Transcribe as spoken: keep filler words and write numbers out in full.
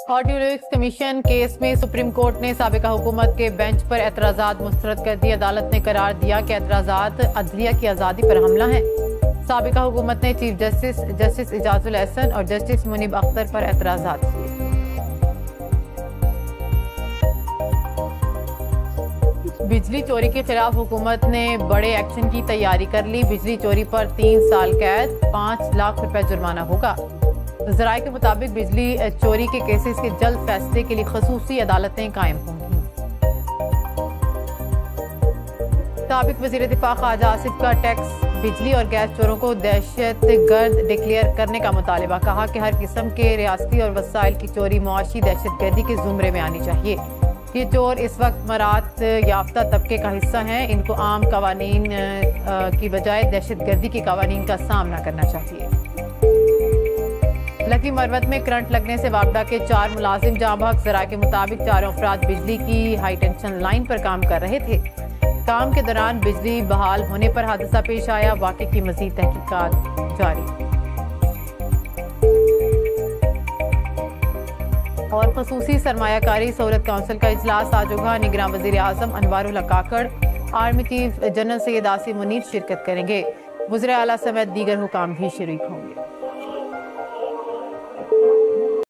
Audio links commission case में supreme court ने साबिका हुकूमत के बेंच पर एतराज़ात मुस्तरद कर दिए। अदालत ने करार दिया कि एतराज़ात अदलिया की आज़ादी पर हमला है। साबिका हुकूमत ने chief justice justice Ijazul Ahsan और जस्टिस मुनीब अख्तर पर एतराज़ात किए। बिजली चोरी के खिलाफ हुकूमत ने बड़े एक्शन की तैयारी कर ली। बिजली चोरी पर तीन साल कैद, पाँच लाख रुपए जुर्माना होगा। ज़राए के मुताबिक बिजली चोरी के केसेस के जल्द फैसले के लिए खसूसी अदालतें कायम होंगी। साबिक वज़ीर दिफा ख्वाजा आसिफ का टैक्स बिजली और गैस चोरों को दहशत गर्द डिक्लेयर करने का मुतालबा। कहा कि हर किस्म के रियासती और वसाइल की चोरी मुआशी दहशत गर्दी के जुमरे में आनी चाहिए। ये चोर इस वक्त मरात याफ्ता तबके का हिस्सा हैं। इनको आम कवानीन की बजाय दहशत गर्दी के कवानीन का सामना करना चाहिए। लकी मरवत में करंट लगने से वापडा के चार मुलाजिम जाँ बहक। ज़राए के मुताबिक चारों अफराद बिजली की हाई टेंशन लाइन पर काम कर रहे थे। काम के दौरान बिजली बहाल होने पर हादसा पेश आया। वाक़े की मज़ीद तहकीकात जारी। और खसूसी सरमायाकारी सहूलत काउंसिल का इजलास आज होगा। निगरान वज़ीर आज़म Anwarul Haq Kakar, army chief general Syed Asim Munir शिरकत करेंगे। वज़ीर आला समेत दीगर हुकाम भी शरीक होंगे।